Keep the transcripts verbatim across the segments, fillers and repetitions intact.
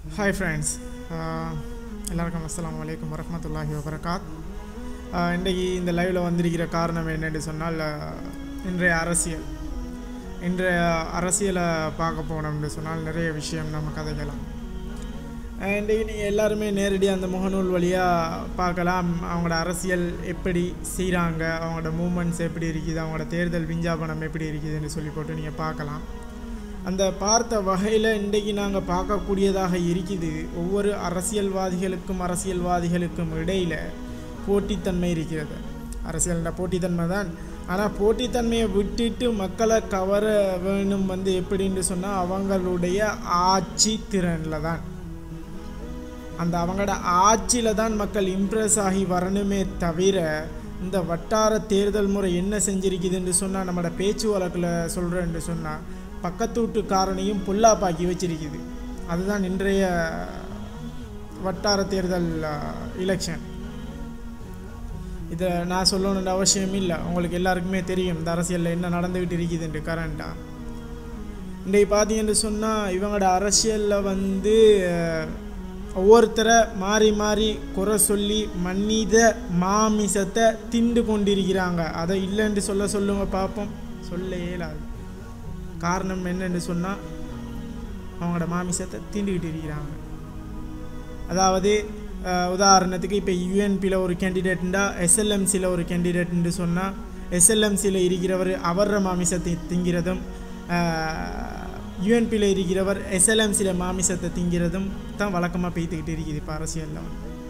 Hi friends, எல்லாருக்கும் அஸ்ஸலாமு அலைக்கும் வரஹ்மத்துல்லாஹி வபரகாத். இன்றைக்கு இந்த லைவில் வந்திருக்கிற காரணம் என்னென்னு சொன்னால், இன்றைய அரசியல் இன்றைய அரசியலை பார்க்க போனோம்னு சொன்னால் நிறைய விஷயம் நம்ம கதைக்கலாம். இன்றைக்கு நீங்கள் எல்லாருமே நேரடியாக அந்த முகநூல் வழியாக பார்க்கலாம். அவங்களோட அரசியல் எப்படி செய்கிறாங்க, அவங்களோட மூமெண்ட்ஸ் எப்படி இருக்குது, அவங்களோட தேர்தல் விஞ்ஞாபனம் எப்படி இருக்குதுன்னு சொல்லி போட்டு நீங்கள் பார்க்கலாம். அந்த பார்த்த வகையில் இன்றைக்கு நாங்கள் பார்க்கக்கூடியதாக இருக்குது. ஒவ்வொரு அரசியல்வாதிகளுக்கும் அரசியல்வாதிகளுக்கும் இடையில் போட்டித்தன்மை இருக்கிறது. அரசியல்ன்ற போட்டித்தன்மை தான். ஆனால் போட்டித்தன்மையை விட்டுட்டு மக்களை கவர வேணும் வந்து எப்படின்னு சொன்னால் அவங்களுடைய ஆட்சி திறனில் தான். அந்த அவங்களோட ஆட்சியில் தான் மக்கள் இம்ப்ரெஸ் ஆகி வரணுமே தவிர, இந்த வட்டார தேர்தல் முறை என்ன செஞ்சிருக்குதுன்னு சொன்னால், நம்மளோட பேச்சு வழக்கில் சொல்கிறேன்னு சொன்னால் பக்கத்து வீட்டுக்காரனையும் பொல்லாப்பாக்கி வச்சிருக்குது. அதுதான் இன்றைய வட்டார தேர்தல் எலெக்ஷன். இதை நான் சொல்லணுன்ற அவசியம் இல்லை, உங்களுக்கு எல்லாருக்குமே தெரியும் இந்த அரசியலில் என்ன நடந்துக்கிட்டு இருக்குதுன்ட்டு கரண்ட்டாக. இன்றைக்கு பார்த்தீங்கன்னு சொன்னால் இவங்களோட அரசியலில் வந்து ஒவ்வொருத்தரை மாறி மாறி குறை சொல்லி மனித மாமிசத்தை திண்டு கொண்டிருக்கிறாங்க. அதை இல்லைன்னு சொல்ல சொல்லுங்க பார்ப்போம். சொல்ல இயலாது. காரணம் என்னன்னு சொன்னால் அவங்களோட மாமிசத்தை தீண்டுக்கிட்டு இருக்கிறாங்க. அதாவது உதாரணத்துக்கு இப்போ யூஎன்பியில் ஒரு கேண்டிடேட்டுண்டா எஸ்எல்எம்சியில் ஒரு கேண்டிடேட்டுன்னு சொன்னால், எஸ்எல்எம்சியில் இருக்கிறவர் அவர மாமிசத்தை திங்கிறதும், யூஎன்பியில் இருக்கிறவர் எஸ்எல்எம்சியில் மாமிசத்தை திங்கிறதும் தான் வழக்கமாக பேய்த்துக்கிட்டு இருக்குது இப்போ அரசியலில்.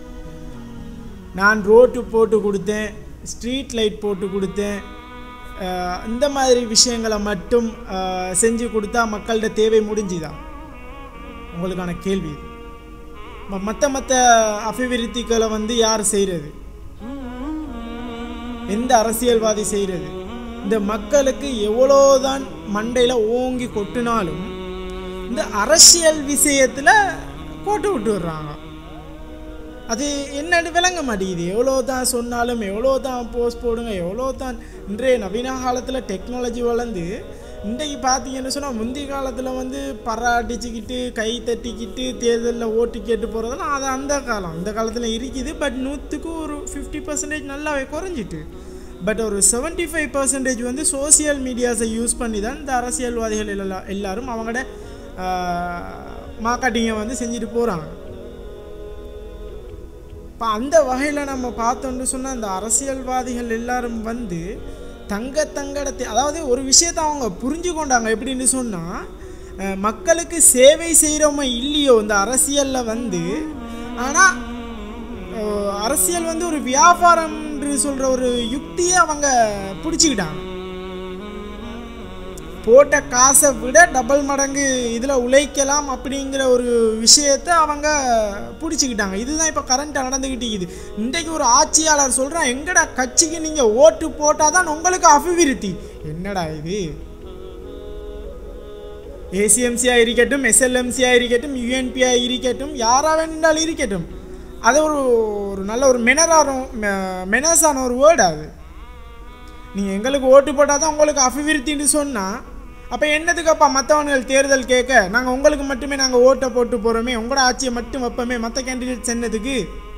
நான் ரோட்டு போட்டு கொடுத்தேன், ஸ்ட்ரீட் லைட் போட்டு கொடுத்தேன், இந்த மாதிரி விஷயங்களை மட்டும் செஞ்சு கொடுத்தா மக்களோட தேவை முடிஞ்சுதான் உங்களுக்கான கேள்வி. மற்ற மற்ற அபிவிருத்திகளை வந்து யார் செய்கிறது? எந்த அரசியல்வாதி செய்கிறது? இந்த மக்களுக்கு எவ்வளோதான் மண்டையில் ஓங்கி கொட்டினாலும் இந்த அரசியல் விஷயத்தில் போட்டு விட்டு விடுறாங்க. அது என்னன்னு விளங்க மாட்டேங்குது. எவ்வளோ தான் சொன்னாலும், எவ்வளோ தான் போஸ்ட் போடுங்க, எவ்வளோ தான் இன்றைய நவீன காலத்தில் டெக்னாலஜி வளர்ந்து இன்றைக்கு பார்த்தீங்கன்னு சொன்னால், முந்தைய காலத்தில் வந்து பராட்டிச்சிக்கிட்டு கை தட்டிக்கிட்டு தேர்தலில் ஓட்டு கேட்டு போகிறதெல்லாம் அது அந்த காலம் அந்த காலத்தில் இருக்குது. பட் நூற்றுக்கு ஒரு ஃபிஃப்டி பர்சன்டேஜ் நல்லாவே குறைஞ்சிட்டு. பட் ஒரு செவன்ட்டி ஃபைவ் பர்சன்டேஜ் வந்து சோசியல் மீடியாஸை யூஸ் பண்ணி தான் இந்த அரசியல்வாதிகள் எல்லா எல்லாரும் அவங்களோட மார்க்கெட்டிங்கை வந்து செஞ்சுட்டு போகிறாங்க. இப்போ அந்த வகையில் நம்ம பார்த்தோன்னு சொன்னால், அந்த அரசியல்வாதிகள் எல்லாரும் வந்து தங்க தங்கடத்தை, அதாவது ஒரு விஷயத்தை அவங்க புரிஞ்சு கொண்டாங்க. எப்படின்னு சொன்னால், மக்களுக்கு சேவை செய்கிறவங்க இல்லையோ இந்த அரசியலில் வந்து, ஆனால் அரசியல் வந்து ஒரு வியாபாரம் என்று சொல்கிற ஒரு யுக்தியை அவங்க பிடிச்சிக்கிட்டாங்க. போட்ட காசை விட டபுள் மடங்கு இதில் உழைக்கலாம் அப்படிங்கிற ஒரு விஷயத்தை அவங்க பிடிச்சிக்கிட்டாங்க. இதுதான் இப்போ கரண்ட்டாக நடந்துக்கிட்டு இருக்குது. இன்றைக்கு ஒரு ஆட்சியாளர் சொல்கிறான், எங்கடா கட்சிக்கு நீங்கள் ஓட்டு போட்டால் தான் உங்களுக்கு அபிவிருத்தி. என்னடா இது? ஏசிஎம்சியாக இருக்கட்டும், எஸ்எல்எம்சியாக இருக்கட்டும், யூஎன்பியாக இருக்கட்டும், யாராக வேண்டாலும் இருக்கட்டும், அது ஒரு ஒரு நல்ல ஒரு மெனரான மெனஸான ஒரு வேர்டு. அது நீங்கள் எங்களுக்கு ஓட்டு போட்டால் தான் உங்களுக்கு அபிவிருத்தின்னு சொன்னால், அப்போ என்னதுக்கப்பா மற்றவர்கள் தேர்தல் கேட்க நாங்கள் உங்களுக்கு மட்டுமே நாங்கள் ஓட்டை போட்டு போகிறோமே, உங்களோட ஆட்சியை மட்டும் வைப்போமே, மற்ற கேண்டிடேட் என்னதுக்கு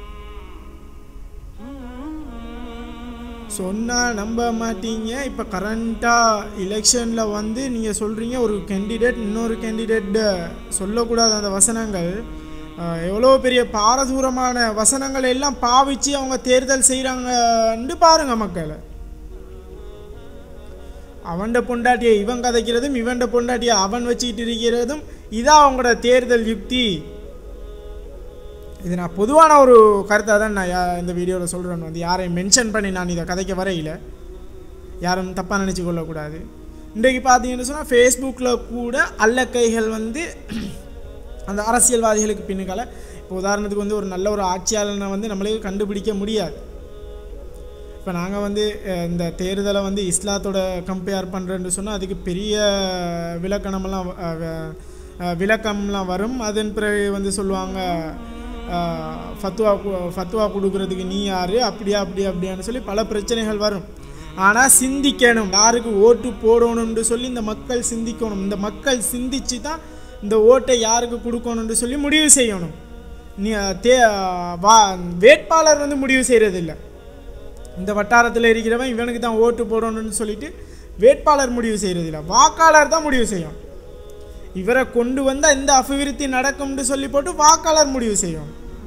சொன்னால் நம்ப மாட்டீங்க. இப்போ கரண்ட்டாக எலெக்ஷனில் வந்து நீங்கள் சொல்கிறீங்க ஒரு கேண்டிடேட் இன்னொரு கேண்டிடேட் சொல்லக்கூடாது அந்த வசனங்கள், எவ்வளோ பெரிய பாரதூரமான வசனங்கள் எல்லாம் பாவிச்சு அவங்க தேர்தல் செய்கிறாங்கன்னு பாருங்கள் மக்களை. அவன்ட பொண்டாட்டியை இவன் கதைக்கிறதும், இவன்ட பொண்டாட்டியை அவன் வச்சுக்கிட்டு இருக்கிறதும் இதான் அவங்களோட தேர்தல் யுக்தி. இது நான் பொதுவான ஒரு கருத்தாக தான் நான் இந்த வீடியோவில் சொல்கிறேன். வந்து யாரையும் மென்ஷன் பண்ணி நான் இதை கதைக்க வரையில் யாரும் தப்பாக நினச்சி கொள்ளக்கூடாது. இன்றைக்கு பார்த்தீங்கன்னு சொன்னால் ஃபேஸ்புக்கில் கூட அல்லக்கைகள் வந்து அந்த அரசியல்வாதிகளுக்கு பின்னுக்கால, இப்போ உதாரணத்துக்கு வந்து ஒரு நல்ல ஒரு ஆட்சியாளனை வந்து நம்மளுக்கு கண்டுபிடிக்க முடியாது. இப்போ நாங்கள் வந்து இந்த தேர்தலை வந்து இஸ்லாத்தோட கம்பேர் பண்ணுறேன்னு சொன்னால் அதுக்கு பெரிய விளக்கணமெல்லாம் விளக்கம்லாம் வரும். அதன் பிறகு வந்து சொல்லுவாங்க ஃபத்வா ஃபத்வா கொடுக்குறதுக்கு நீ யார், அப்படியா அப்படியா அப்படியான்னு சொல்லி பல பிரச்சனைகள் வரும். ஆனால் சிந்திக்கணும், யாருக்கு ஓட்டு போடணும்னு சொல்லி இந்த மக்கள் சிந்திக்கணும். இந்த மக்கள் சிந்திச்சு தான் இந்த ஓட்டை யாருக்கு கொடுக்கணும்னு சொல்லி முடிவு செய்யணும். நீ தே வா வேட்பாளர் வந்து முடிவு செய்கிறதில்லை. இந்த வட்டாரத்தில் இருக்கிறவன் இவனுக்கு தான் ஓட்டு போடணும்னு சொல்லிட்டு வேட்பாளர் முடிவு செய்கிறதில்லை, வாக்காளர் தான் முடிவு செய்யும். இவரை கொண்டு வந்தால் இந்த அபிவிருத்தி நடக்கும்னு சொல்லி போட்டு வாக்காளர் முடிவு செய்யும்.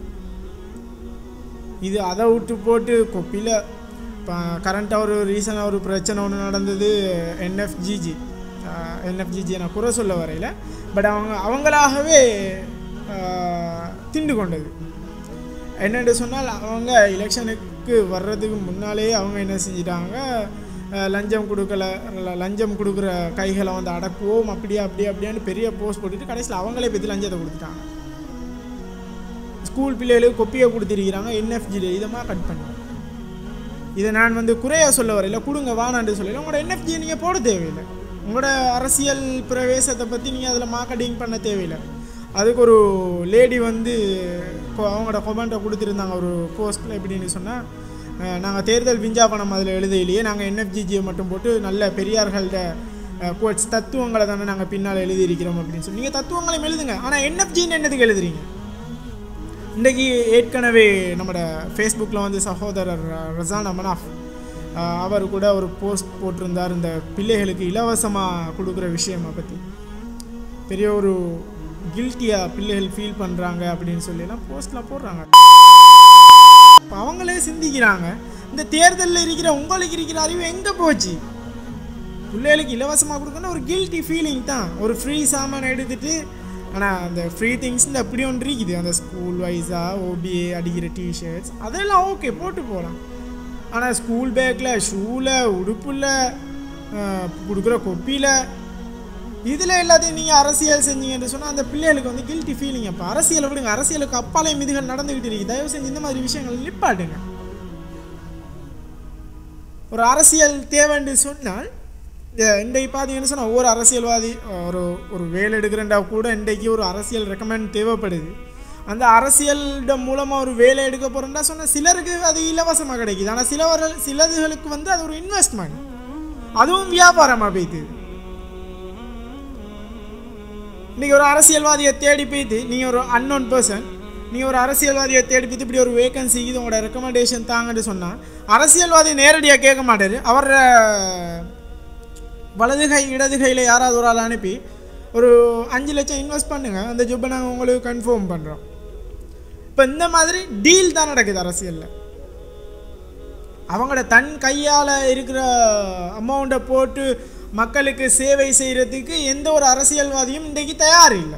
இது அதை விட்டு போட்டு கொப்பியில் இப்போ கரண்ட்டாக ஒரு ரீசனாக ஒரு பிரச்சனை ஒன்று நடந்தது. என்எஃப்ஜிஜி என்எஃப்ஜிஜி நான் குறை சொல்ல வரையில், பட் அவங்க அவங்களாகவே திண்டு கொண்டது. என்னென்னு சொன்னால் அவங்க எலெக்ஷனுக்கு வர்றதுக்கு முன்னாலே அவங்க என்ன செஞ்சிட்டாங்க, லஞ்சம் கொடுக்கல லஞ்சம் கொடுக்குற கைகளை வந்து அடக்குவோம் அப்படியே அப்படியே அப்படியான்னு பெரிய போஸ்ட் போட்டுட்டு கடைசியில் அவங்களே பற்றி லஞ்சத்தை கொடுத்துட்டாங்க. ஸ்கூல் பிள்ளைகளுக்கு கொப்பியை கொடுத்துருக்கிறாங்க. என்எஃப்ஜி இதமாக கட் பண்ணி இதை நான் வந்து குறையாக சொல்ல வரையில், கொடுங்க வானான்னு சொல்லல. உங்களோட என்எஃப்ஜி நீங்கள் போட தேவையில்லை. உங்களோட அரசியல் பிரவேசத்தை பற்றி நீங்கள் அதில் மார்க்கெட்டிங் பண்ண தேவையில்லை. அதுக்கு ஒரு லேடி வந்து அவங்களோட கொமெண்ட்டை கொடுத்துருந்தாங்க ஒரு போஸ்ட்டில். எப்படின்னு சொன்னால், நாங்கள் தேர்தல் விஞ்ஞாபனம் அதில் எழுதையிலேயே நாங்கள் என்எஃப்ஜிஜியை மட்டும் போட்டு நல்ல பெரியார்கள்ட கோட்ஸ் தத்துவங்களை தானே நாங்கள் பின்னால் எழுதியிருக்கிறோம் அப்படின்னு சொல்லி நீங்கள் தத்துவங்களையும் எழுதுங்க. ஆனால் என்எஃப்ஜின்னு என்னதுக்கு எழுதுறீங்க? இன்றைக்கி ஏற்கனவே நம்மளோட ஃபேஸ்புக்கில் வந்து சகோதரர் ரசான் அமனாஃப் அவர் கூட ஒரு போஸ்ட் போட்டிருந்தார், இந்த பிள்ளைகளுக்கு இலவசமாக கொடுக்குற விஷயத்தை பற்றி. பெரிய ஒரு கில்ட்டியாக பிள்ளைகள் ஃபீல் பண்ணுறாங்க அப்படின்னு சொல்லிலாம் போஸ்ட்லாம் போடுறாங்க. இப்போ அவங்களே சிந்திக்கிறாங்க, இந்த தேர்தலில் இருக்கிற உங்களுக்கு இருக்கிற அறிவு எங்கே போச்சு? பிள்ளைகளுக்கு இலவசமாக கொடுக்கணும்னா ஒரு கில்ட்டி ஃபீலிங் தான். ஒரு ஃப்ரீ சாமான் எடுத்துகிட்டு, ஆனால் அந்த ஃப்ரீ திங்ஸில் அப்படி ஒன்று இருக்குது. அந்த ஸ்கூல் வைஸாக ஓபிஏ அடிக்கிற டிஷர்ட்ஸ் அதெல்லாம் ஓகே போட்டு போகலாம். ஆனால் ஸ்கூல் பேக்கில், ஷூவில், உடுப்பில், கொடுக்குற கொப்பியில், இதில் எல்லாத்தையும் நீங்கள் அரசியல் செஞ்சீங்கன்னு சொன்னால் அந்த பிள்ளைகளுக்கு வந்து கில்ட்டி ஃபீலிங். அப்போ அரசியலை விடுங்க, அரசியலுக்கு அப்பாலையும் இதுகள் நடந்துக்கிட்டு இருக்குது. தயவு செஞ்சு இந்த மாதிரி விஷயங்கள் நிப்பாட்டுங்க. ஒரு அரசியல் தேவைன்னு சொன்னால் இன்றைக்கு பார்த்தீங்கன்னு சொன்னால் ஒவ்வொரு அரசியல்வாதி ஒரு ஒரு வேலை எடுக்கிறண்டா கூட இன்றைக்கு ஒரு அரசியல் ரெக்கமெண்ட் தேவைப்படுது. அந்த அரசியலிடம் மூலமாக ஒரு வேலை எடுக்க போகிறோம்னா சொன்னால் சிலருக்கு அது இலவசமாக கிடைக்குது. ஆனால் சிலவர்கள் சிலதுகளுக்கு வந்து அது ஒரு இன்வெஸ்ட்மெண்ட், அதுவும் வியாபாரமாக போய்த்து. இன்றைக்கி ஒரு அரசியல்வாதியை தேடி போய்த்து நீங்கள் ஒரு அன்னோன் பர்சன், நீங்கள் ஒரு அரசியல்வாதியை தேடி போய்த்து இப்படி ஒரு வேகன்சி இது உங்களோட ரெக்கமெண்டேஷன் தாங்கன்னு சொன்னால் அரசியல்வாதி நேரடியாக கேட்க மாட்டார். அவர வலதுகை இடதுகையில் யாராவது ஒரு ஆள் அனுப்பி ஒரு அஞ்சு லட்சம் இன்வெஸ்ட் பண்ணுங்கள், அந்த ஜாப்பை நாங்கள் உங்களுக்கு கன்ஃபார்ம் பண்ணுறோம். இப்போ இந்த மாதிரி டீல் தான் நடக்குது அரசியலில். அவங்களோட தன் கையால் இருக்கிற அமௌண்ட்டை போட்டு மக்களுக்கு சேவை செய்கிறதுக்கு எந்த ஒரு அரசியல்வாதியும் இன்றைக்கு தயார் இல்லை.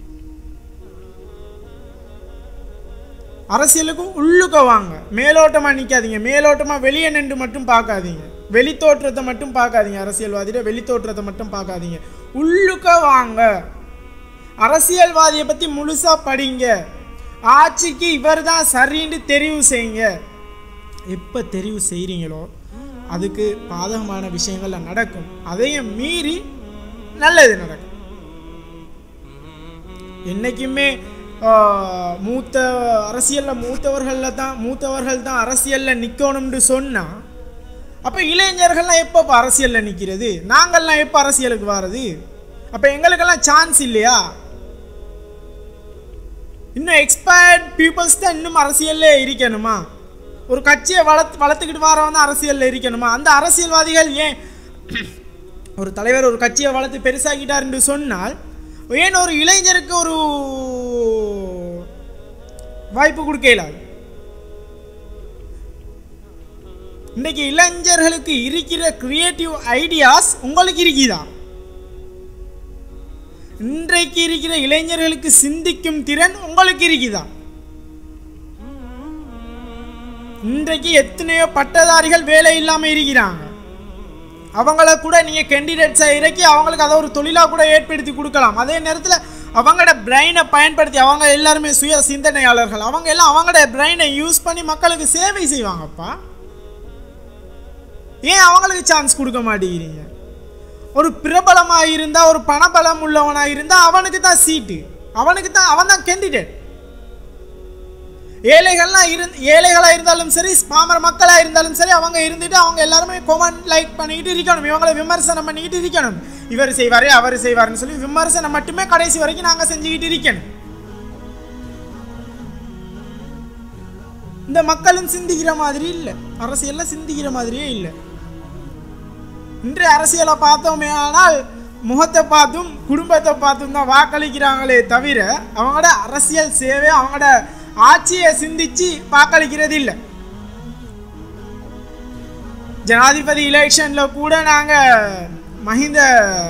அரசியலுக்கு உள்ளுக்க வாங்க, மேலோட்டமாக நிற்காதீங்க. மேலோட்டமாக வெளியே நின்று மட்டும் பார்க்காதீங்க, வெளித்தோற்றத்தை மட்டும் பார்க்காதீங்க. அரசியல்வாதியோட வெளித்தோற்றத்தை மட்டும் பார்க்காதீங்க, உள்ளுக்க வாங்க. அரசியல்வாதியை பற்றி முழுசாக படிங்க. ஆட்சிக்கு இவர் தான் சரின்னு தெரிவு செய்யுங்க. எப்போ தெரிவு செய்கிறீங்களோ அதுக்கு பாதகமான விஷயங்கள்ல நடக்கும், அதையும் மீறி நல்லது நடக்கும். என்றைக்குமே மூத்த அரசியலில் மூத்தவர்களில் தான் மூத்தவர்கள் தான் அரசியலில் நிற்கணும்னு சொன்னால், அப்போ இளைஞர்கள்லாம் எப்போ அரசியலில் நிற்கிறது? நாங்கள்லாம் எப்போ அரசியலுக்கு வர்றது? அப்போ எங்களுக்கெல்லாம் சான்ஸ் இல்லையா? இன்னும் எக்ஸ்பயர்ட் பீப்புள்ஸ் தான் இன்னும் அரசியலில் இருக்கணுமா? ஒரு கட்சியை வளர்த்து வளர்த்துக்கிட்டு வரவன் தான் அரசியலில் இருக்கணுமா? அந்த அரசியல்வாதிகள் ஏன் ஒரு தலைவர் ஒரு கட்சியை வளர்த்து பெருசாகிட்டார் என்று சொன்னால் ஏன் ஒரு இளைஞருக்கு ஒரு வாய்ப்பு கொடுக்க இயலாது? இன்னைக்கு இளைஞர்களுக்கு இருக்கிற கிரியேட்டிவ் ஐடியாஸ் உங்களுக்கு இருக்குதா? இன்றைக்கு இருக்கிற இளைஞர்களுக்கு சிந்திக்கும் திறன் உங்களுக்கு இருக்குதா? இன்றைக்கு எத்தனையோ பட்டதாரிகள் வேலை இல்லாமல் இருக்கிறாங்க. அவங்கள கூட நீங்கள் கேண்டிடேட்ஸை இறக்கி அவங்களுக்கு அதை ஒரு தொழிலாக கூட ஏற்படுத்தி கொடுக்கலாம். அதே நேரத்தில் அவங்களோட பிரெயினை பயன்படுத்தி, அவங்க எல்லாருமே சுய சிந்தனையாளர்கள், அவங்க எல்லாம் அவங்களோட பிரெயினை யூஸ் பண்ணி மக்களுக்கு சேவை செய்வாங்கப்பா. ஏன் அவங்களுக்கு சான்ஸ் கொடுக்க மாட்டேங்கிறீங்க? ஒரு பிரபலமாக இருந்தால், ஒரு பணபலம் உள்ளவனாக இருந்தால் அவனுக்கு தான் சீட்டு, அவனுக்கு தான் அவன் தான் கேண்டிடேட். ஏழைகள்லாம் இரு ஏழைகளாக இருந்தாலும் சரி, பாமர மக்களாக இருந்தாலும் சரி, அவங்க இருந்துட்டு அவங்க எல்லாருமே கொமெண்ட் லைக் பண்ணிக்கிட்டு இருக்கணும், இவங்களை விமர்சனம் பண்ணிக்கிட்டு இருக்கணும். இவர் செய்வார் அவர் செய்வார்னு சொல்லி விமர்சனம் மட்டுமே கடைசி வரைக்கும் நாங்கள் செஞ்சுக்கிட்டு இருக்கணும். இந்த மக்களும் சிந்திக்கிற மாதிரி இல்லை, அரசியலில் சிந்திக்கிற மாதிரியே இல்லை. இன்றைய அரசியலை பார்த்தோமே ஆனால் முகத்தை பார்த்தும் குடும்பத்தை பார்த்தும் தான் வாக்களிக்கிறாங்களே தவிர அவங்களோட அரசியல் சேவை அவங்களோட ஆட்சியை சிந்திச்சு வாக்களிக்கிறது இல்லை. ஜனாதிபதி எலெக்ஷன்ல கூட நாங்க மஹிந்த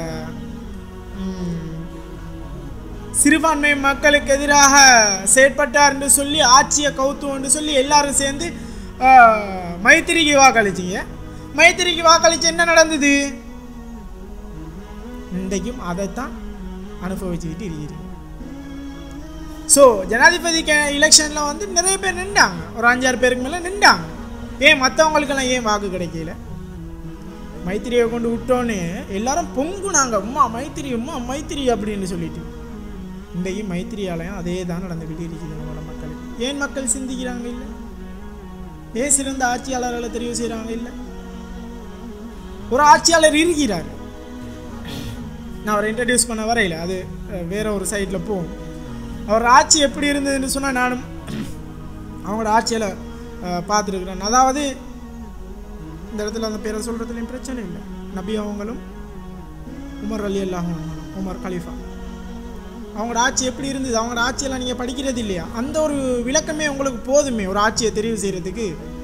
சிறுபான்மை மக்களுக்கு எதிராக செயற்பட்டார் என்று சொல்லி ஆட்சியை கவுத்துவோம் என்று சொல்லி எல்லாரும் சேர்ந்து மைத்திரிக்கு வாக்களிச்சிங்க. மைத்திரிக்கு வாக்களிச்சு என்ன நடந்தது? இன்றைக்கும் அதைத்தான் அனுபவிச்சுக்கிட்டு இருக்கிறீங்க. ஸோ ஜனாதிபதி எலெக்ஷனில் வந்து நிறைய பேர் நின்றாங்க, ஒரு அஞ்சாறு பேருக்கு மேலே நின்றாங்க. ஏன் மற்றவங்களுக்கெல்லாம் ஏன் வாக்கு கிடைக்கல? மைத்திரியை கொண்டு விட்டோன்னே எல்லாரும் பொங்குனாங்க, அம்மா மைத்திரி அம்மா மைத்திரி அப்படின்னு சொல்லிட்டு. இன்றைக்கு மைத்திரியாலயம் அதே தான் நடந்துக்கிட்டு இருக்குது நம்மளோட மக்களுக்கு. ஏன் மக்கள் சிந்திக்கிறாங்க இல்லை? ஏன் சிறந்த ஆட்சியாளர்களை தெரிவு செய்கிறாங்க இல்லை? ஒரு ஆட்சியாளர் இருக்கிறார், நான் அவரை இன்ட்ரடியூஸ் பண்ண வரையில் அது வேற ஒரு சைடில் போகும். அவர் ஆட்சி எப்படி இருந்ததுன்னு சொன்னால் நானும் அவங்களோட ஆட்சியில் பார்த்துருக்குறேன். அதாவது இந்த இடத்துல அந்த பேரை சொல்கிறதுலையும் பிரச்சனை இல்லை. நபி அவங்களும் உமர் அலி அல்லாஹும் உமர் கலீஃபா அவங்களோட ஆட்சி எப்படி இருந்தது, அவங்களோட ஆட்சியெல்லாம் நீங்கள் படிக்கிறது இல்லையா? அந்த ஒரு விளக்கமே உங்களுக்கு போதுமே ஒரு ஆட்சியை தெரிவு செய்கிறதுக்கு.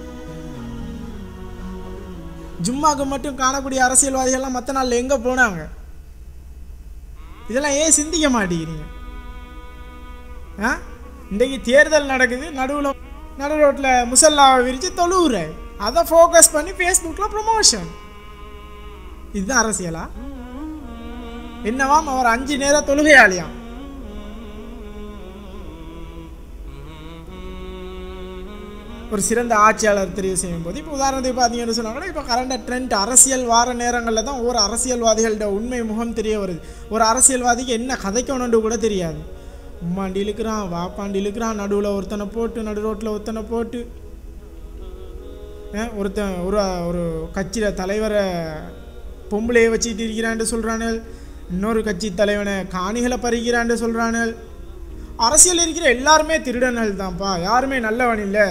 ஜும்மாக்கு மட்டும் காணக்கூடிய அரசியல்வாதிகள்லாம் மற்ற நாளில் எங்கே போனாங்க? இதெல்லாம் ஏன் சிந்திக்க மாட்டேங்கிறீங்க? ஆ இன்றைக்கு தேர்தல் நடக்குது, நடுவில் நடு ரோட்டில் முசல்லாவை விரித்து தொழுவுற, அதை ஃபோக்கஸ் பண்ணி ஃபேஸ்புக்கில் ப்ரொமோஷன். இதுதான் அரசியலா? என்னவாம் அவர் அஞ்சு நேரம் தொழுகையாளியாம். ஒரு சிறந்த ஆட்சியாளர் தெரிவு செய்யும் போது இப்போ உதாரணத்துக்கு பார்த்தீங்கன்னு சொன்னாங்கன்னா இப்போ கரண்ட் ட்ரெண்ட் அரசியல் வார நேரங்களில் தான் ஒரு அரசியல்வாதிகளோட உண்மை முகம் தெரிய வருது. ஒரு அரசியல்வாதிக்கு என்ன கதைக்கணுன்னு கூட தெரியாது. உம்மாண்டி இழுக்கிறான், வாப்பாண்டி இழுக்கிறான், நடுவில் ஒருத்தனை போட்டு நடு ரோட்டில் ஒருத்தனை போட்டு ஒருத்தன் ஒரு ஒரு கட்சியில் தலைவரை பொம்பளையை வச்சுக்கிட்டு இருக்கிறான்னு சொல்கிறானு, இன்னொரு கட்சி தலைவனை காணிகளை பறிக்கிறான்னு சொல்கிறானு. அரசியல் இருக்கிற எல்லாருமே திருடனல் தான்ப்பா, யாருமே நல்லவன் இல்லை.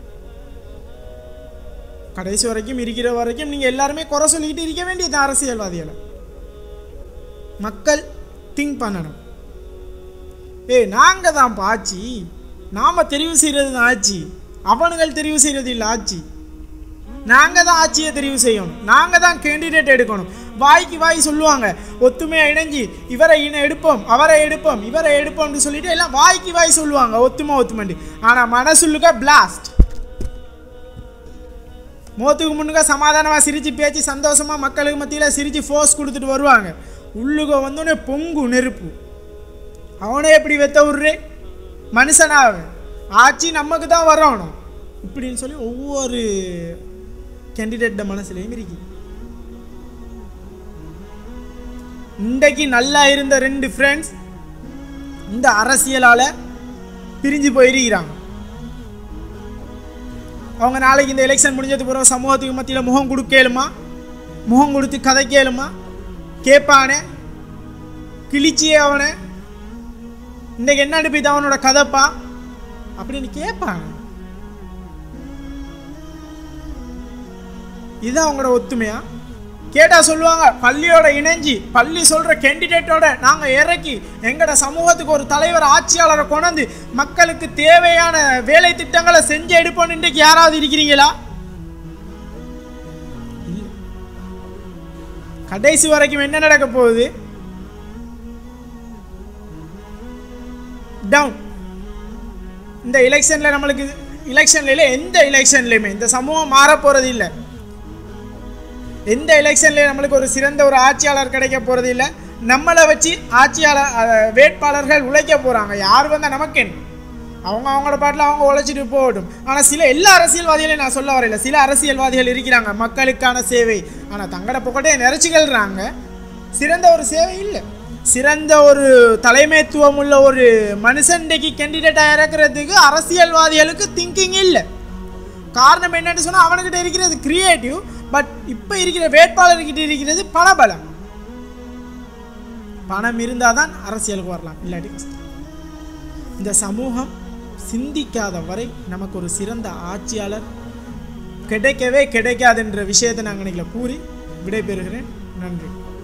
கடைசி வரைக்கும் இருக்கிற வரைக்கும் நீங்கள் எல்லாருமே குறை சொல்லிக்கிட்டு இருக்க வேண்டியது அரசியல்வாதிகளை. மக்கள் திங்க் பண்ணணும். ஏ நாங்கள் தான் ஆட்சி, நாம் தெரிவு செய்கிறது தான் ஆட்சி, அவனுங்கள் தெரிவு செய்கிறது இல்லை ஆட்சி. நாங்கள் தான் ஆட்சியை தெரிவு செய்யணும், நாங்கள் தான் கேண்டிடேட் எடுக்கணும். வாய்க்கு வாய் சொல்லுவாங்க, ஒத்துமையாக இணைஞ்சி இவரை இன எடுப்போம் அவரை எடுப்போம் இவரை எடுப்போம்னு சொல்லிட்டு எல்லாம் வாய்க்கு வாய் சொல்லுவாங்க ஒத்துமை ஒத்துமண்டி. ஆனால் மனசுள்ளுக்க பிளாஸ்ட். மோத்துக்கு முன்னுக்க சமாதானமாக சிரித்து பேச்சு சந்தோஷமாக மக்களுக்கு மத்தியில் சிரித்து ஃபோர்ஸ் கொடுத்துட்டு வருவாங்க. உள்ளுக வந்தோடனே பொங்கு நெருப்பு. அவனே எப்படி வெத்த விட்றே மனுஷனாக ஆட்சி நமக்கு தான் வரணும் இப்படின்னு சொல்லி ஒவ்வொரு கேண்டிடேட் மனசுலையும் இருக்கு. இன்றைக்கு நல்லா இருந்த ரெண்டு ஃப்ரெண்ட்ஸ் இந்த அரசியலால் பிரிஞ்சு போயிருக்கிறாங்க. அவங்க நாளைக்கு இந்த எலெக்ஷன் முடிஞ்சதுக்கு பிறகு சமூகத்துக்கு மத்தியில் முகம் கொடுக்கலுமா, முகம் கொடுத்து கதை கேளுமா, கேட்பானே கிழிச்சியே அவனை இன்றைக்கு என்ன அனுப்பிது அவனோட கதைப்பா அப்படின்னு கேட்பாங்க. இதுதான் அவங்களோட ஒத்துமையா? கேட்டால் சொல்லுவாங்க பள்ளியோட இணைஞ்சி பள்ளி சொல்கிற கேண்டிடேட்டோட நாங்கள் இறக்கி எங்களோட சமூகத்துக்கு ஒரு தலைவர் ஆட்சியாளரை கொண்டு மக்களுக்கு தேவையான வேலை திட்டங்களை செஞ்சு எடுப்போம். இன்றைக்கு யாராவது இருக்கிறீங்களா? கடைசி வரைக்கும் என்ன நடக்க போகுது? டவுன். இந்த எலெக்ஷனில் நம்மளுக்கு எலெக்ஷன்ல எந்த எலெக்ஷன்லையுமே இந்த சமூகம் மாற போகிறது இல்லை. எந்த எலெக்ஷன்லேயும் நம்மளுக்கு ஒரு சிறந்த ஒரு ஆட்சியாளர் கிடைக்க போகிறது இல்லை. நம்மளை வச்சு ஆட்சியாளர் வேட்பாளர்கள் உழைக்க போகிறாங்க. யார் வந்தால் நமக்கு என்ன, அவங்க அவங்களோட பாட்டில் அவங்க உழைச்சிட்டு போகட்டும். ஆனால் சில எல்லா அரசியல்வாதிகளையும் நான் சொல்ல வரையில, சில அரசியல்வாதிகள் இருக்கிறாங்க மக்களுக்கான சேவை, ஆனால் தங்கட பொக்கட்டே நிறைச்சிக்கல்றாங்க. சிறந்த ஒரு சேவை இல்லை. சிறந்த ஒரு தலைமைத்துவம் உள்ள ஒரு மனுஷன்டைக்கு கேண்டிடேட்டாக இறக்குறதுக்கு அரசியல்வாதிகளுக்கு திங்கிங் இல்லை. காரணம் என்னன்னு சொன்னால் அவனுக்கிட்ட இருக்கிறது கிரியேட்டிவ், பட் இப்போ இருக்கிற வேட்பாளர்கிட்ட இருக்கிறது பணபலம். பணம் இருந்தால் தான் அரசியலுக்கு வரலாம், இல்லாட்டி கஷ்டம். இந்த சமூகம் சிந்திக்காத வரை நமக்கு ஒரு சிறந்த ஆட்சியாளர் கிடைக்கவே கிடைக்காதுன்ற விஷயத்தை நாங்கள் இன்னைக்கு கூறி விடைபெறுகிறேன். நன்றி.